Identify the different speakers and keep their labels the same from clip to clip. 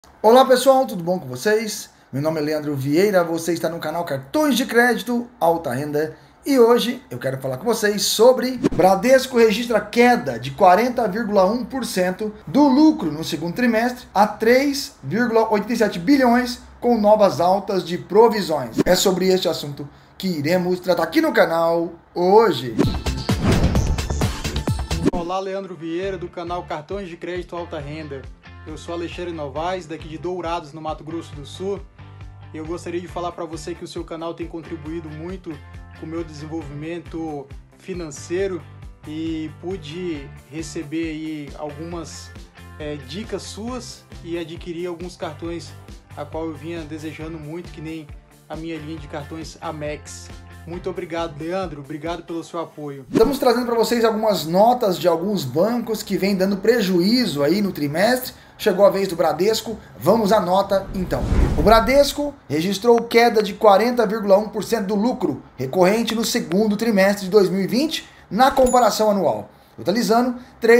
Speaker 1: Olá pessoal, tudo bom com vocês? Meu nome é Leandro Vieira, você está no canal Cartões de Crédito Alta Renda e hoje eu quero falar com vocês sobre Bradesco registra queda de 40,1% do lucro no segundo trimestre a 3,87 bilhões com novas altas de provisões. É sobre este assunto que iremos tratar aqui no canal hoje.
Speaker 2: Olá, Leandro Vieira do canal Cartões de Crédito Alta Renda. Eu sou Alexandre Novaes, daqui de Dourados, no Mato Grosso do Sul. E eu gostaria de falar para você que o seu canal tem contribuído muito com o meu desenvolvimento financeiro e pude receber aí algumas dicas suas e adquirir alguns cartões a qual eu vinha desejando muito, que nem a minha linha de cartões Amex. Muito obrigado, Leandro. Obrigado pelo seu apoio.
Speaker 1: Estamos trazendo para vocês algumas notas de alguns bancos que vêm dando prejuízo aí no trimestre. Chegou a vez do Bradesco, vamos à nota então. O Bradesco registrou queda de 40,1% do lucro recorrente no segundo trimestre de 2020 na comparação anual, totalizando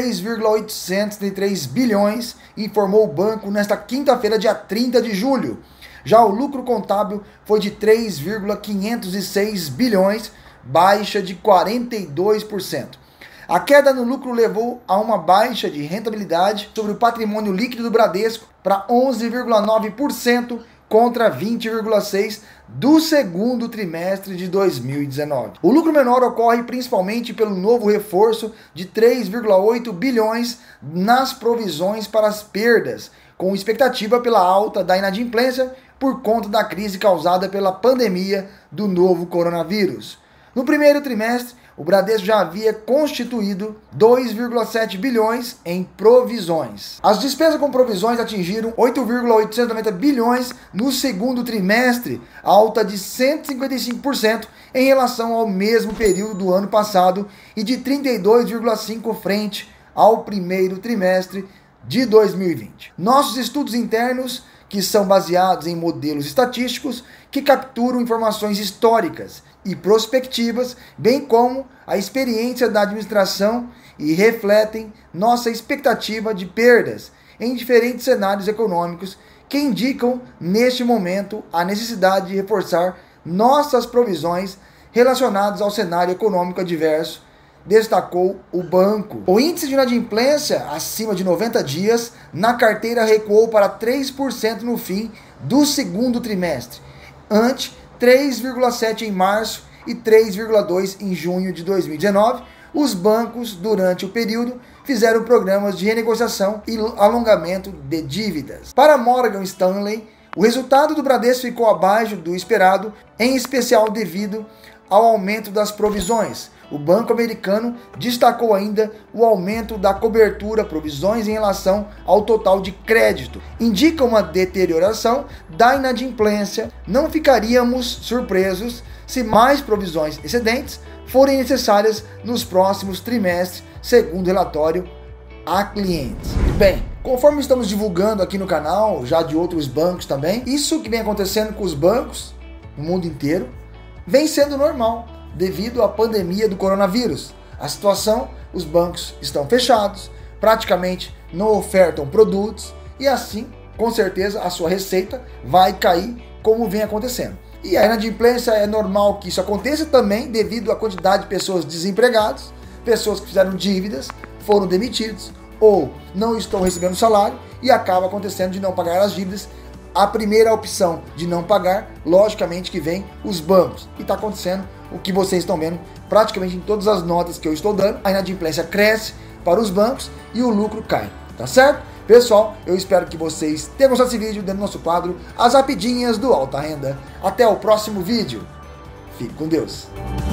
Speaker 1: 3,833 bilhões, informou o banco nesta quinta-feira, dia 30 de julho. Já o lucro contábil foi de 3,506 bilhões, baixa de 42%. A queda no lucro levou a uma baixa de rentabilidade sobre o patrimônio líquido do Bradesco para 11,9% contra 20,6% do segundo trimestre de 2019. O lucro menor ocorre principalmente pelo novo reforço de 3,8 bilhões nas provisões para as perdas, com expectativa pela alta da inadimplência por conta da crise causada pela pandemia do novo coronavírus. No primeiro trimestre, o Bradesco já havia constituído 2,7 bilhões em provisões. As despesas com provisões atingiram 8,890 bilhões no segundo trimestre, alta de 155% em relação ao mesmo período do ano passado e de 32,5% frente ao primeiro trimestre de 2020. Nossos estudos internos, que são baseados em modelos estatísticos que capturam informações históricas e prospectivas, bem como a experiência da administração e refletem nossa expectativa de perdas em diferentes cenários econômicos que indicam, neste momento, a necessidade de reforçar nossas provisões relacionadas ao cenário econômico adverso, destacou o banco. O índice de inadimplência acima de 90 dias na carteira recuou para 3% no fim do segundo trimestre, ante 3,7% em março e 3,2% em junho de 2019. Os bancos, durante o período, fizeram programas de renegociação e alongamento de dívidas. Para Morgan Stanley, o resultado do Bradesco ficou abaixo do esperado, em especial devido ao aumento das provisões. O banco americano destacou ainda o aumento da cobertura provisões em relação ao total de crédito. Indica uma deterioração da inadimplência. Não ficaríamos surpresos se mais provisões excedentes forem necessárias nos próximos trimestres, segundo relatório a clientes. Bem, conforme estamos divulgando aqui no canal, já de outros bancos também, isso que vem acontecendo com os bancos no mundo inteiro vem sendo normal, devido à pandemia do coronavírus. A situação, os bancos estão fechados, praticamente não ofertam produtos e assim, com certeza, a sua receita vai cair como vem acontecendo. E a inadimplência é normal que isso aconteça também devido à quantidade de pessoas desempregadas, pessoas que fizeram dívidas, foram demitidos ou não estão recebendo salário e acaba acontecendo de não pagar as dívidas. A primeira opção de não pagar, logicamente que vem os bancos. E está acontecendo o que vocês estão vendo praticamente em todas as notas que eu estou dando. A inadimplência cresce para os bancos e o lucro cai, tá certo? Pessoal, eu espero que vocês tenham gostado desse vídeo dentro do nosso quadro As Rapidinhas do Alta Renda. Até o próximo vídeo. Fique com Deus.